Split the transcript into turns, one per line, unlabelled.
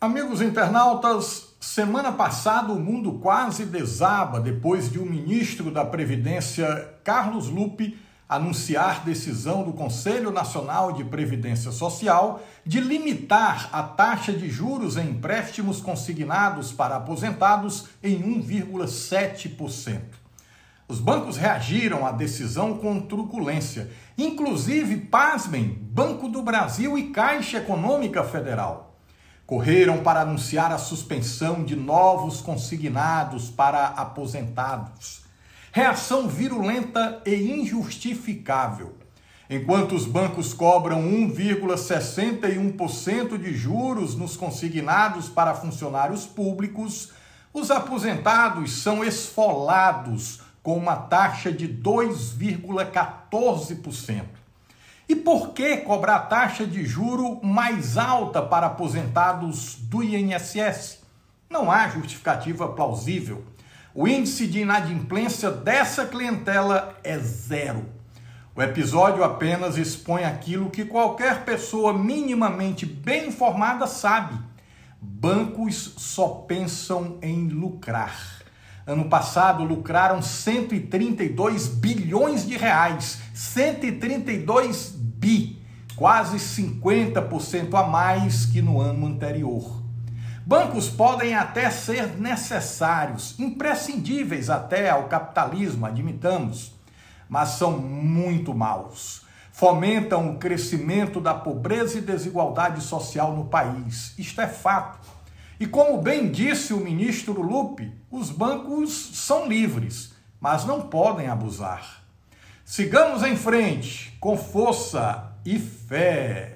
Amigos internautas, semana passada o mundo quase desaba depois de o ministro da Previdência, Carlos Lupe, anunciar decisão do Conselho Nacional de Previdência Social de limitar a taxa de juros em empréstimos consignados para aposentados em 1,7%. Os bancos reagiram à decisão com truculência, inclusive, pasmem, Banco do Brasil e Caixa Econômica Federal. Correram para anunciar a suspensão de novos consignados para aposentados. Reação virulenta e injustificável. Enquanto os bancos cobram 1,61% de juros nos consignados para funcionários públicos, os aposentados são esfolados com uma taxa de 2,14%. E por que cobrar taxa de juro mais alta para aposentados do INSS? Não há justificativa plausível. O índice de inadimplência dessa clientela é zero. O episódio apenas expõe aquilo que qualquer pessoa minimamente bem informada sabe. Bancos só pensam em lucrar. Ano passado lucraram 132 bilhões de reais, 132 bi, quase 50% a mais que no ano anterior. Bancos podem até ser necessários, imprescindíveis até ao capitalismo, admitamos, mas são muito maus. Fomentam o crescimento da pobreza e desigualdade social no país. Isto é fato. E como bem disse o ministro Lupe, os bancos são livres, mas não podem abusar. Sigamos em frente, com força e fé.